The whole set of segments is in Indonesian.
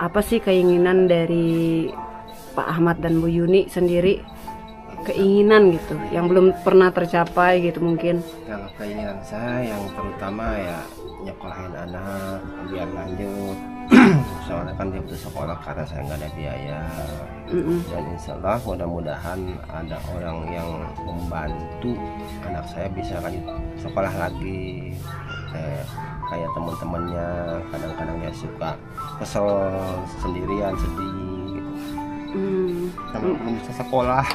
apa sih keinginan dari Pak Ahmad dan Bu Yuni sendiri, keinginan gitu yang belum pernah tercapai gitu mungkin? Kalau keinginan saya yang terutama ya nyekolahin anak biar lanjut. Soalnya kan dia butuh sekolah karena saya nggak ada biaya. Dan insya Allah mudah-mudahan ada orang yang membantu anak saya bisa lanjut sekolah lagi. Kayak teman-temannya kadang-kadang dia suka kesel sendirian, sedih gitu. Sama belum bisa sekolah.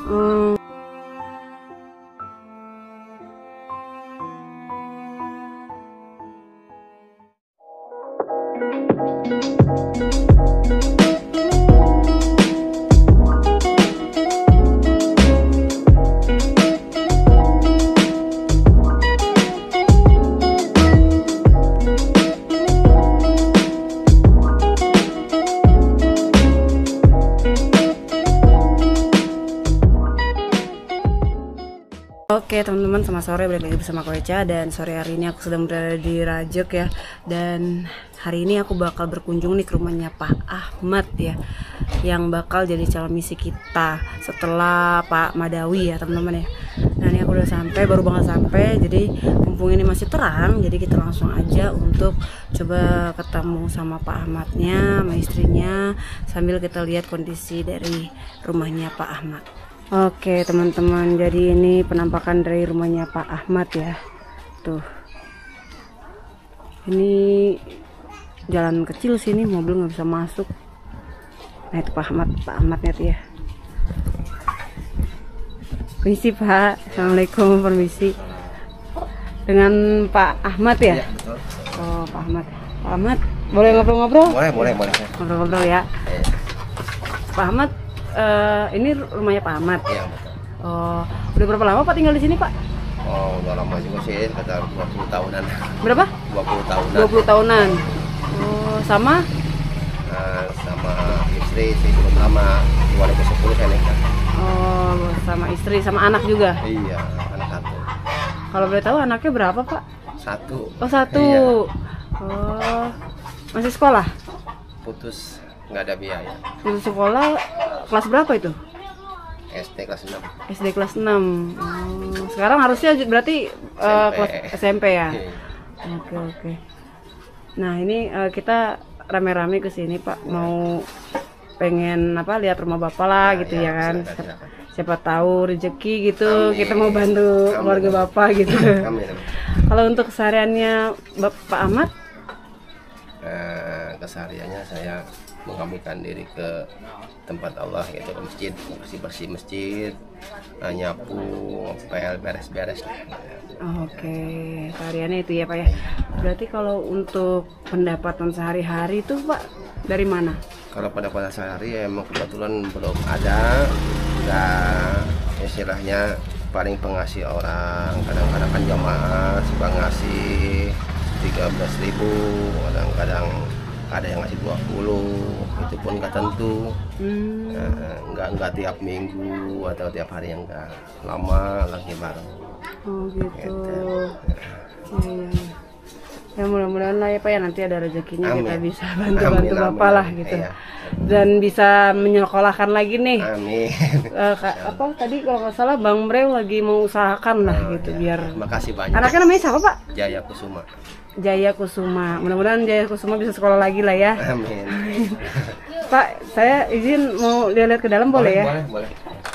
Oke teman-teman, selamat sore, balik lagi bersama aku Echa. Dan sore hari ini aku sedang berada di Rajek ya. Dan hari ini aku bakal berkunjung nih ke rumahnya Pak Ahmad ya, yang bakal jadi calon misi kita setelah Pak Madawi ya teman-teman ya. Nah ini aku udah sampai, baru banget sampai. Jadi mumpung ini masih terang, jadi kita langsung aja untuk coba ketemu sama Pak Ahmadnya, sama istrinya, sambil kita lihat kondisi dari rumahnya Pak Ahmad. Oke teman-teman, jadi ini penampakan dari rumahnya Pak Ahmad ya. Tuh, ini jalan kecil sini, mobil nggak bisa masuk. Nah itu Pak Ahmadnya tuh ya. Permisi Pak, assalamualaikum, permisi. Dengan Pak Ahmad ya? Iya, betul. Oh Pak Ahmad, Pak Ahmad boleh ngobrol-ngobrol? Boleh. Ngobrol-ngobrol ya. Pak Ahmad, ini rumahnya Pak Ahmad. Iya betul. Oh, udah berapa lama Pak tinggal di sini Pak? Oh, udah lama juga sih, sekitar 20 tahunan. Berapa? 20 tahunan. 20 tahunan. Oh, sama? Sama istri sih belum lama, 2010 saya nikah. Oh, sama istri, sama anak juga? Iya, anak satu. Kalau boleh tahu anaknya berapa Pak? Satu. Oh, satu. Iya. Oh, masih sekolah? Putus, nggak ada biaya. Masih sekolah, kelas berapa itu? SD kelas 6. SD kelas 6. Oh, sekarang harusnya berarti kelas SMP ya? Iya. Oke. Nah ini kita rame-rame ke sini Pak, mau pengen lihat rumah Bapak lah gitu ya kan. Silakan. Siapa tahu rezeki gitu. Amin. Kita mau bantu keluarga Bapak gitu. Amin. Kalau untuk kesehariannya Pak Ahmad, Kesehariannya saya mengabdikan diri ke tempat Allah, yaitu ke masjid, bersih masjid, nyapu, pel, beres-beres. Oke, kesehariannya itu ya Pak ya. Berarti kalau untuk pendapatan sehari-hari itu Pak dari mana? Kalau pendapatan sehari ya emang kebetulan belum ada, nggak istilahnya paling pengasih orang. Kadang-kadang kan jamaah suka ngasih 13.000, kadang-kadang ada yang ngasih 20, itu pun nggak tentu. Nggak tiap minggu atau tiap hari, yang nggak lama lagi baru. Oh gitu. Iya. Ya mudah-mudahan lah ya Pak ya, nanti ada rezekinya. Amin. Kita bisa bantu Bapak lah gitu. Iya. Dan bisa menyekolahkan lagi nih. Amin. Apa tadi kalau nggak salah Bang Breu lagi mau usahakan lah gitu ya. Biar. Makasih banyak. Anaknya namanya siapa Pak? Jaya Kusuma. Jaya Kusuma. Mudah-mudahan Jaya Kusuma bisa sekolah lagi lah ya. Amin. Pak, saya izin mau lihat ke dalam boleh ya? Boleh.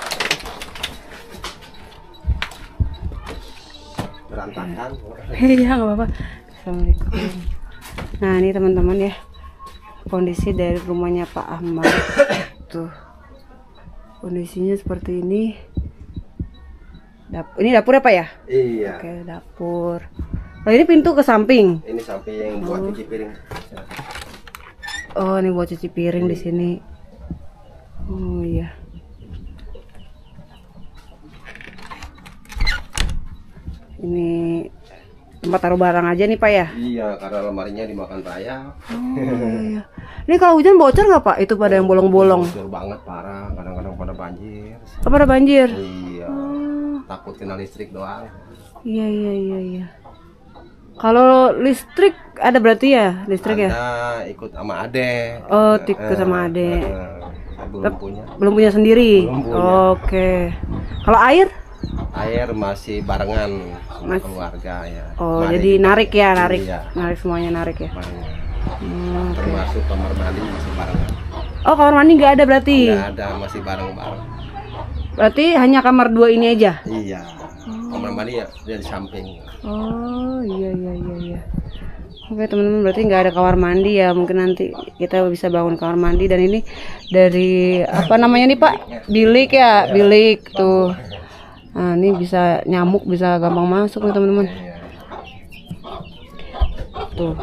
Berantakan. Iya nggak apa-apa. Assalamualaikum. Nah ini teman-teman ya, kondisi dari rumahnya Pak Ahmad. Tuh kondisinya seperti ini. Ini dapur ya Pak ya? Iya. Oke, dapur. Oh ini pintu ke samping. Ini samping buat cuci piring. Oh ini buat cuci piring di sini. Oh iya. Ini tempat taruh barang aja nih Pak ya? Iya, karena lemarinya dimakan raya. Oh iya. Ini kalau hujan bocor nggak Pak? Itu pada yang bolong-bolong? Bocor banget, parah. Kadang-kadang pada banjir. Oh, pada banjir? Iya. Takut kena listrik doang. Iya. Kalau listrik ada berarti ya, listrik ya? Ada, ikut sama ade. Oh, ikut sama ade. Belum punya. Belum punya sendiri. Belum punya. Oke. Kalau air? Air masih barengan sama keluarga ya. Oh, Mandi jadi juga. narik ya, narik. Iya, Narik semuanya narik ya. barengan. Oke. Termasuk kamar mandi masih barengan. Oh, kamar mandi nggak ada berarti? Nggak ada, masih bareng-bareng. Berarti hanya kamar 2 ini aja? Iya. Kamar mandi ya dia di samping. Oh, iya. Oke teman-teman, berarti nggak ada kamar mandi ya. Mungkin nanti kita bisa bangun kamar mandi. Dan ini dari apa namanya nih Pak? Bilik ya, bilik tuh. Nah ini bisa nyamuk, bisa gampang masuk nih teman-teman. Tuh.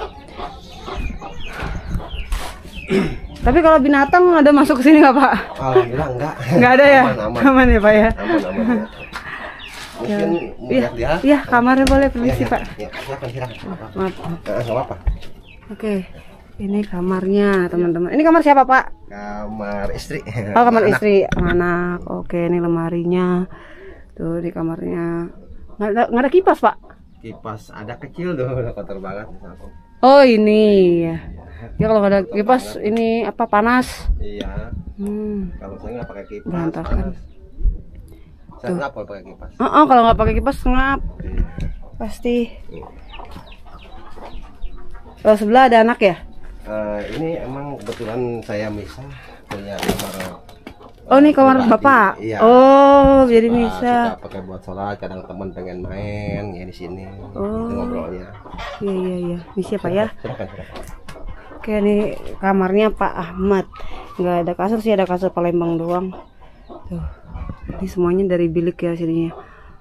Tapi kalau binatang ada masuk ke sini nggak Pak? Alhamdulillah enggak. Nggak ada ya? Aman. Aman ya Pak ya? Aman. Mungkin melihat dia. Iya, kamarnya boleh permisi Pak. Ya, silakan. Maaf. Enggak apa-apa. Oke, ini kamarnya teman-teman. Ini kamar siapa Pak? Kamar istri. Oh, kamar istri, sama anak. Oke, ini lemarinya. Tuh di kamarnya. Nggak ada kipas Pak? Kipas ada kecil tuh, udah kotor banget. Oh ini ya. Ya kalau nggak ada kipas ini apa panas? Iya. Kalau saya nggak pakai kipas. Berantakan. Saya nggak pakai kipas. Kalau nggak pakai kipas ngap. Pasti. Oh sebelah ada anak ya? Ini emang kebetulan saya misah punya kamar. Oh ini kamar bapak. Iya. Oh jadi Bapak bisa. suka pakai buat sholat, kadang teman pengen main ya di sini. Oh. Itu ngobrolnya. Iya. Ini siapa ya? Silakan. Oke nih kamarnya Pak Ahmad. Nggak ada kasur sih, ada kasur Palembang doang. Tuh. Ini semuanya dari bilik ya sininya.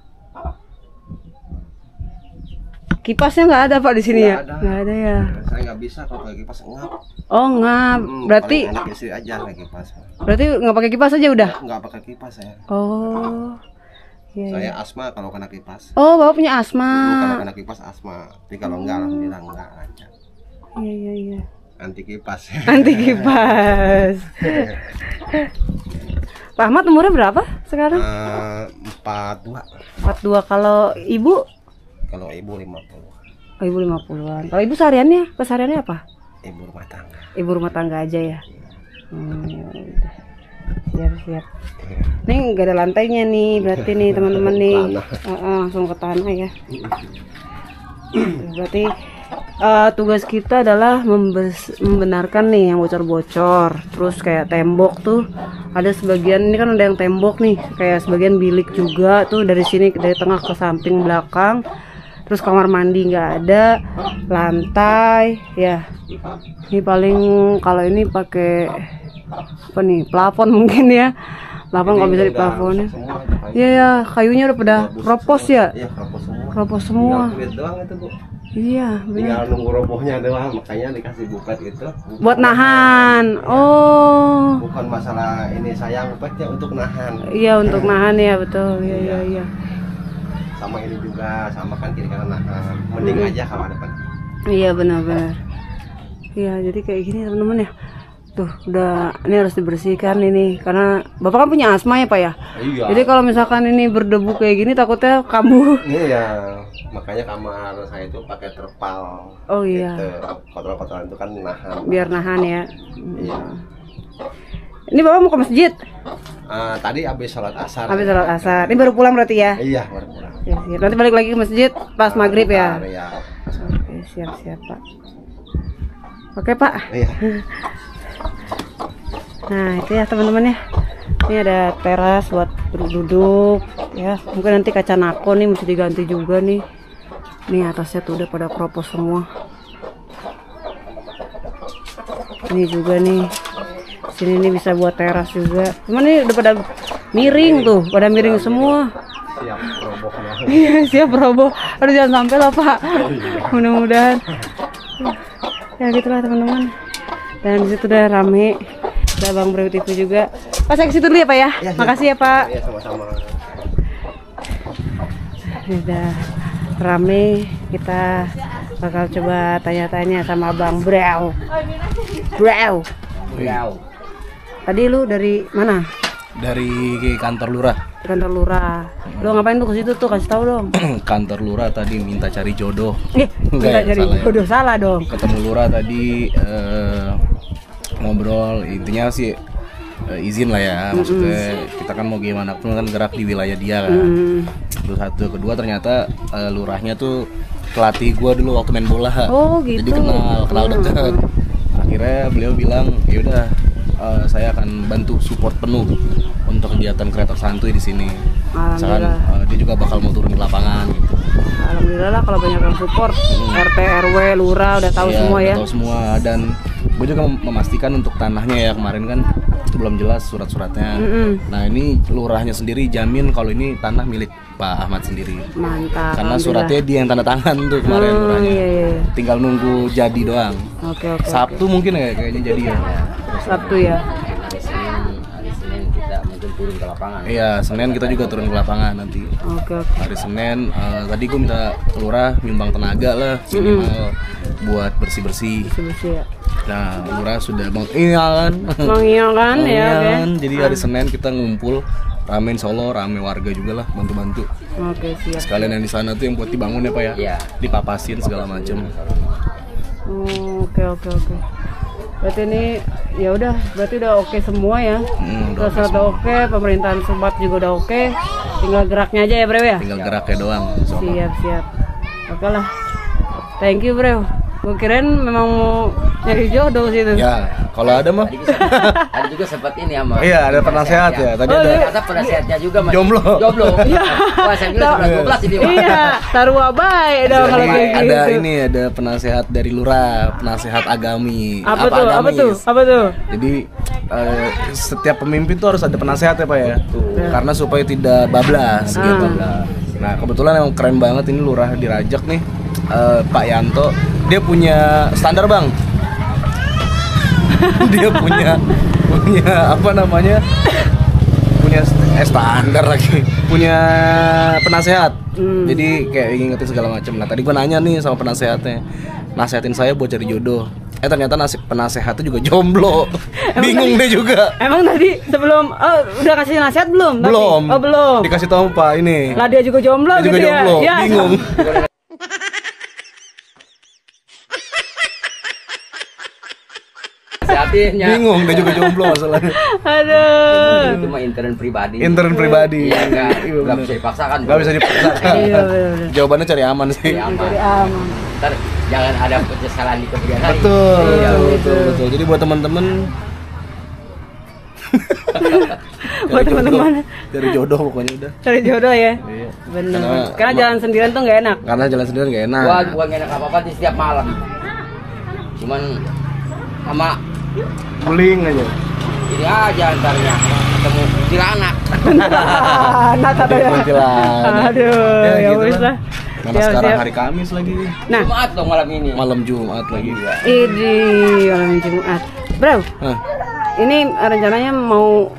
Kipasnya nggak ada Pak di sini ya? Nggak ada ya. Saya nggak bisa kalau pakai kipas ngap. Oh ngap. Berarti Paling enak istri aja pakai kipas. berarti nggak pakai kipas aja udah? Nggak pakai kipas saya. Oh. Iya. Saya asma kalau kena kipas. Oh bapak punya asma. Kalau kena kipas asma. Tapi kalau enggak alhamdulillah enggak lancar. Iya. Anti kipas. Anti kipas. Pak Ahmad umurnya berapa sekarang? 42. 42. Kalau ibu? Kalau ibu 50. Oh, ibu 50-an. Kalau ibu kesehariannya apa? Ibu rumah tangga. Ibu rumah tangga aja ya. Ya udah. Siap. Ini nggak ada lantainya nih, berarti nih teman-teman nih. Langsung ke tanah ya. Berarti tugas kita adalah membenarkan nih yang bocor-bocor. Terus kayak tembok tuh ada sebagian, ini kan ada yang tembok nih, kayak sebagian bilik juga tuh dari sini dari tengah ke samping belakang. Terus kamar mandi nggak ada, lantai ya. Ini paling kalau ini pakai apa nih, plafon mungkin ya. Plafon kalau bisa di plafonnya. Iya, kayunya udah pada keropos ya. Iya, Keropos semua. Tinggal kulit doang itu, Bu. Iya, Tinggal nunggu robohnya doang, makanya dikasih buket gitu. buat nahan. Oh. Bukan masalah ini sayang buketnya untuk nahan. Iya, untuk nahan ya, betul. Iya. Sama ini juga, sama kan kiri kanan nahan. Mending aja kalau ada pakai. Iya, benar-benar. Iya, jadi kayak gini teman-teman ya. Tuh, udah ini harus dibersihkan ini karena Bapak kan punya asma ya, Pak ya? Iya. Jadi kalau misalkan ini berdebu kayak gini takutnya kambuh. Iya, makanya kamar saya itu pakai terpal. Oh iya. Gitu. Kotoran-kotoran itu kan nahan. Biar nahan ya. Iya. Ini Bapak mau ke masjid? Tadi habis sholat asar. Habis sholat asar. Ini baru pulang berarti ya? Iya, baru pulang. Ya, siap. Nanti balik lagi ke masjid pas maghrib ya? Iya. Oke, siap Pak. Oke Pak. Iya. Nah itu ya teman-teman ya. Ini ada teras buat duduk ya. Mungkin nanti kaca nako nih mesti diganti juga nih. Nih atasnya tuh udah pada keropos semua. Ini juga nih. Sini nih bisa buat teras juga. Cuman ini udah pada miring tuh, pada miring semua. Siap robohnya. Iya siap roboh. Aduh jangan sampai lah Pak. Mudah-mudahan. Ya gitulah teman-teman. Dan disitu udah rame. Ada Bang Brew TV juga. Pak saya ke situ dulu ya Pak ya. Ya, makasih ya Pak. Iya sama-sama. Udah rame, kita bakal coba tanya-tanya sama Bang Brew. Brew. Wow. Tadi lu dari mana? Dari kantor lurah. kantor lurah. Lo ngapain tuh ke situ tuh? Kasih tahu dong. Kantor lurah tadi minta cari jodoh. Minta cari jodoh, salah dong. Ketemu lurah tadi ngobrol, intinya sih izin lah ya, maksudnya kita kan mau gimana pun kan gerak di wilayah dia kan. Terus satu, kedua ternyata lurahnya tuh pelatih gua dulu waktu main bola. Oh gitu. Jadi kenal dekat. Akhirnya beliau bilang, yaudah saya akan bantu support penuh untuk kegiatan kreator santuy di sini. Misalkan dia juga bakal mau turun di lapangan gitu. Alhamdulillah lah kalau banyak yang support. RT, RW, lurah udah tahu semua ya. Tahu semua, dan gue juga memastikan untuk tanahnya ya, kemarin kan belum jelas surat-suratnya. Nah ini lurahnya sendiri jamin kalau ini tanah milik Pak Ahmad sendiri. Mantap. Karena suratnya dia yang tanda tangan tuh kemarin lurahnya. Iya. Tinggal nunggu jadi doang. Oke. Sabtu mungkin ya kayaknya jadi ya. Sabtu ya. Hari Senin kita mungkin turun ke lapangan. Iya, Senin kita juga turun ke lapangan nanti. Oke. Hari Senin tadi gue minta lurah nyumbang tenaga lah minimal buat bersih-bersih. Bersih ya. Nah, lurah sudah mengiyakan. Mengiyakan ya, oke. Jadi hari Senin kita ngumpul rame, insya Allah rame warga juga lah, bantu-bantu. Oke, siap. Sekalian yang di sana tuh yang buat dibangun ya Pak ya. Iya. Dipapasin segala macam. Oke. Berarti ini ya udah, berarti udah oke semua ya. Udah oke, pemerintahan Sumbat juga udah oke. Tinggal geraknya aja ya, Bro ya. Tinggal geraknya doang. insya Allah. Siap. Oke lah. Thank you, Bro. Gue kirain memang mau nyari jodoh situ. Ya, kalau ada mah. Ada juga sempat ini sama. Iya, ada penasehat ya. Tadi ada Ternyata penasehatnya juga Mas. Jomblo. Iya. Wah, saya bilang 11 ini. Wak. Iya, taruh baik dong kalau Jadi kayak gitu. ada penasehat dari lurah, penasehat agami. Apa agamis. tuh? Jadi setiap pemimpin tuh harus ada penasehat ya Pak ya. Karena supaya tidak bablas gitu. Nah, kebetulan yang keren banget ini lurah di Rajak nih. Pak Yanto, dia punya standar Bang. Dia punya apa namanya? Punya standar lagi. Punya penasehat. Jadi kayak ngingetin segala macam. Nah, tadi gua nanya nih sama penasehatnya. Nasehatin saya buat cari jodoh. Ternyata penasehatnya juga jomblo. Bingung deh juga. Emang tadi sebelum udah kasih nasihat belum? Belum. Oh, belum. Dikasih tahu Pak ini. Lah dia juga jomblo Dia juga gitu jomblo. ya. Bingung. Nasehatinnya. Bingung, dia juga jomblo masalahnya. Aduh. Itu mah intern pribadi. Intern pribadi. Iya, enggak bisa dipaksakan. Nggak bisa dipaksakan. Iya, benar. Jawabannya cari aman sih. Cari aman. Jadi aman. Ntar jangan ada penyesalan di kemudian hari. Betul, Iya, betul. Jadi buat teman-teman Buat teman-teman cari jodoh pokoknya udah. cari jodoh ya. Iya. Benar. Karena jalan sendirian tuh nggak enak. Karena jalan sendirian gak enak. Gua bukan enak apa-apa di setiap malam. Cuman sama Guling aja. ini aja antarnya ketemu kuntilanak. Anak katanya. Kuntilanak. Aduh, ya gitu wis lah. lah. Mana Siap, sekarang siap. hari Kamis lagi. Nah, Jumat dong malam ini. Malam Jumat lagi. ini malam Jumat. Bro, Hah, ini rencananya mau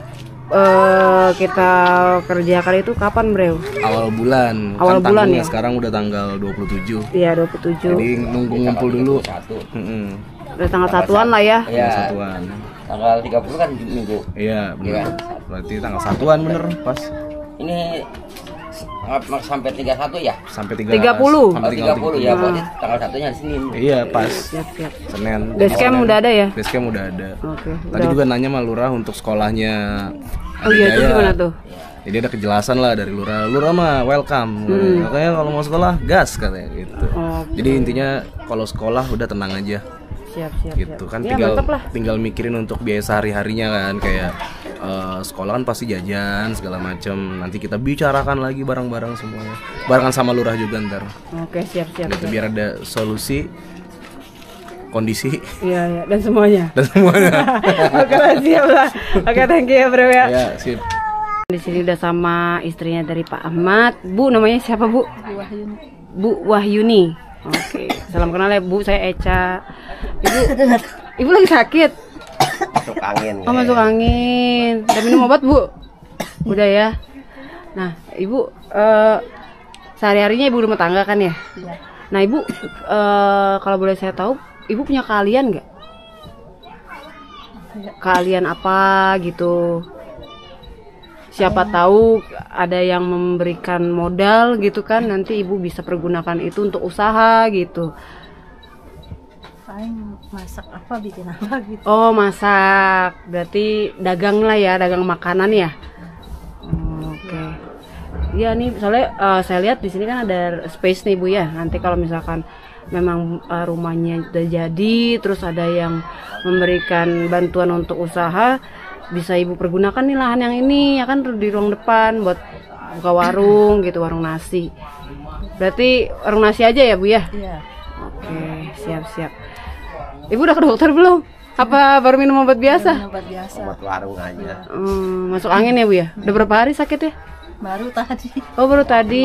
kita kerjakan itu kapan, Bro? awal bulan. Awal Kan bulan tanggungnya ya? sekarang udah tanggal 27. Iya, 27. Jadi nunggu ngumpul dulu. Satu. Udah tanggal satuan lah ya. Iya. Satuan. Tanggal 30 kan minggu. Iya, benar. Iya. Berarti tanggal satuan bener pas Ini sampai 31 ya? sampai 30. Sampai Oh, 30. 30 ya, berarti tanggal satunya Senin. Iya, pas Siap. Senin. Basecamp udah ada ya? Basecamp udah ada. Oke. Tadi juga nanya sama Lurah untuk sekolahnya. Oh iya, itu Adijaya. gimana tuh? Jadi ada kejelasan lah dari Lurah. Lurah mah welcome. Makanya kalau mau sekolah gas katanya gitu. Oh, Jadi intinya kalau sekolah udah tenang aja siap. gitu kan, Ya, mantap lah. tinggal mikirin untuk biaya sehari-harinya kan, kayak sekolah kan pasti jajan segala macam. Nanti kita bicarakan lagi bareng-bareng semuanya. Barengan sama Lurah juga ntar. Oke, siap. Gitu biar ada solusi, kondisi Iya, dan semuanya. dan semuanya. Oke lah, siap lah. Oke, thank you ya, Bro ya. Ya, sip. Di sini udah sama istrinya dari Pak Ahmad. Bu, namanya siapa, Bu? Bu Wahyuni. Oke, salam kenal ya, Bu. Saya Eca. Ibu lagi sakit. Masuk angin. Oh, masuk angin. Udah minum obat, Bu? Udah ya. Nah, Ibu sehari-harinya ibu rumah tangga kan ya? Iya. Nah, Ibu kalau boleh saya tahu, Ibu punya keahlian nggak? Keahlian apa gitu? siapa tahu ada yang memberikan modal gitu kan, nanti ibu bisa pergunakan itu untuk usaha gitu. Paling masak apa, bikin apa gitu. Oh, masak, berarti dagang lah ya, dagang makanan ya. Oke. Iya nih, soalnya saya lihat di sini kan ada space nih Bu ya. Nanti kalau misalkan memang rumahnya udah jadi, terus ada yang memberikan bantuan untuk usaha, bisa ibu pergunakan nih lahan yang ini ya kan, di ruang depan buat buka warung gitu, warung nasi. Berarti warung nasi aja ya Bu ya? Iya. Oke, siap-siap. Ibu udah ke dokter belum? Apa baru minum obat biasa? Obat biasa. Obat warung aja. Masuk angin ya Bu ya? Udah berapa hari sakit ya? Baru tadi. Oh, baru tadi.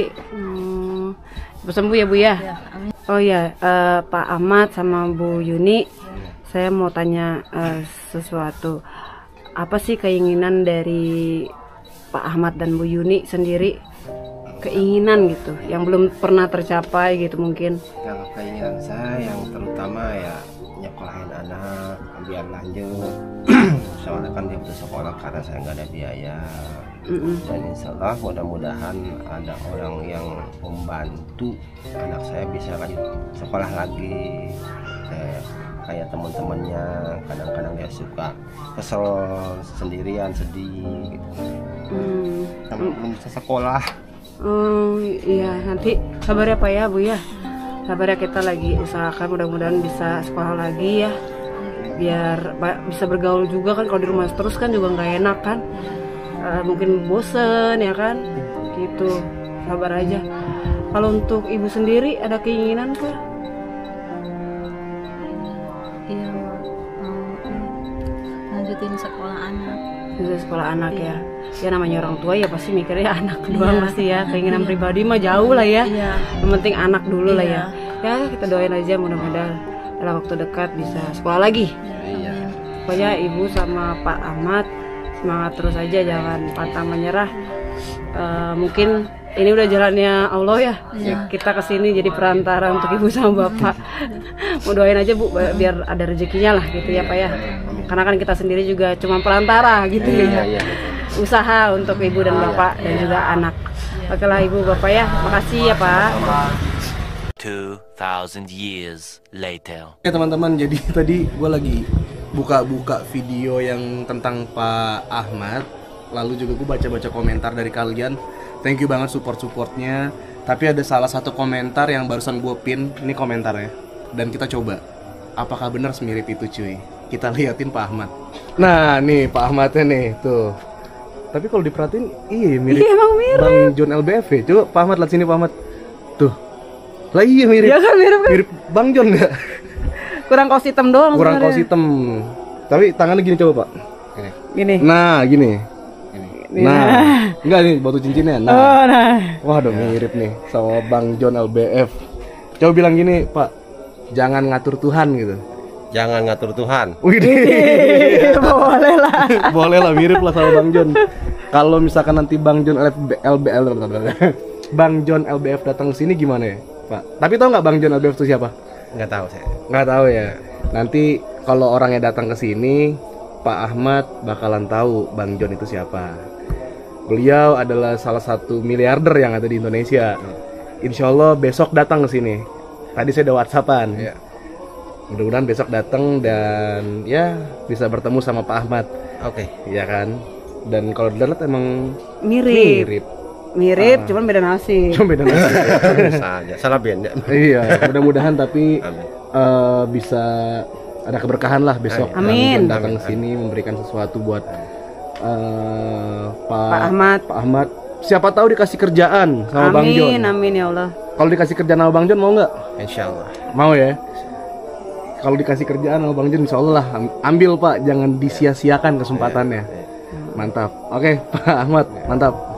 Sembuh ya Bu ya? Ya, amin. Oh ya, Pak Ahmad sama Bu Yuni, saya mau tanya sesuatu. Apa sih keinginan dari Pak Ahmad dan Bu Yuni sendiri? Keinginan gitu, yang belum pernah tercapai gitu mungkin. Kalau keinginan saya yang terutama ya nyekolahin anak biar lanjut. Soalnya kan dia butuh sekolah karena saya nggak ada biaya. Dan insya Allah mudah-mudahan ada orang yang membantu anak saya bisa lanjut sekolah lagi. Saya kayak teman-temannya kadang-kadang dia suka kesel sendirian, sedih gitu. Sama belum bisa sekolah. Oh iya, nanti sabar ya Pak ya Bu ya. Sabar ya, kita lagi usahakan mudah-mudahan bisa sekolah lagi ya. Biar bisa bergaul juga kan, kalau di rumah terus kan juga nggak enak kan. Mungkin bosen ya kan, gitu. Sabar aja. Kalau untuk ibu sendiri ada keinginan kah? Iya, mau lanjutin sekolah anak. Bisa sekolah anak ya. Ya namanya orang tua ya pasti mikirnya anak doang pasti ya. Keinginan pribadi mah jauh lah ya. Iya. Yang penting anak dulu lah ya. Iya. Ya kita doain aja mudah-mudahan dalam waktu dekat bisa sekolah lagi. Iya. Pokoknya ibu sama Pak Ahmad semangat terus aja, jangan pantang menyerah. Mungkin ini udah jalannya Allah ya. Kita kesini jadi perantara untuk ibu sama bapak. Mau doain aja Bu biar ada rezekinya lah gitu ya Pak ya. Karena kan kita sendiri juga cuma perantara gitu ya. Iya. Usaha untuk ibu dan bapak dan juga anak. Oke lah ibu bapak ya, makasih ya Pak. 2000 years later. Oke teman-teman, jadi tadi gue lagi buka-buka video yang tentang Pak Ahmad. Lalu juga gue baca-baca komentar dari kalian. Thank you banget support-supportnya. Tapi ada salah satu komentar yang barusan gue pin. Ini komentarnya. Dan kita coba, apakah benar semirip itu cuy? Kita liatin Pak Ahmad. Nah nih Pak Ahmadnya nih, tuh. Tapi kalau diperhatiin, iya mirip, Iya, emang mirip. Bang John LBF ya. Coba Pak Ahmad lihat sini Pak Ahmad. Tuh. Lah iya mirip. Ya kan mirip kan? Mirip Bang John nggak? Kurang kaos hitam doang. Kurang kaos sebenarnya. hitam. Tapi tangannya gini coba Pak. Gini. Nah gini. Nih, Nah, enggak nih batu cincinnya. Nah. Oh, nah. Waduh mirip nih sama Bang John LBF. Coba bilang gini Pak, jangan ngatur Tuhan gitu. Jangan ngatur Tuhan. Wih, Boleh lah. boleh lah mirip lah sama Bang John. Kalau misalkan nanti Bang John Bang John LBF datang ke sini gimana ya, Pak? Tapi tahu nggak Bang John LBF itu siapa? Nggak tahu saya. Nggak tahu ya. Nanti kalau orangnya datang ke sini, Pak Ahmad bakalan tahu Bang John itu siapa. Beliau adalah salah satu miliarder yang ada di Indonesia. Insya Allah besok datang ke sini. Tadi saya udah WhatsAppan. Iya. Mudah-mudahan besok datang dan ya bisa bertemu sama Pak Ahmad. Oke. Iya kan? Dan kalau dilihat emang Mirip. Mirip, cuman beda nasi. Cuma beda nasi. Bisa aja. Salah band ya. Iya, mudah-mudahan tapi Amin. bisa ada keberkahan lah besok. Amin. Bang John datang ke sini memberikan sesuatu buat Pak Ahmad. Pak Ahmad. Siapa tahu dikasih kerjaan sama Bang John. Amin ya Allah. Kalau dikasih kerjaan sama Bang John mau nggak? Insya Allah. Mau ya. Kalau dikasih kerjaan sama Bang John, insya Allah lah ambil Pak, jangan disia-siakan kesempatannya. Mantap. Oke, Pak Ahmad, mantap.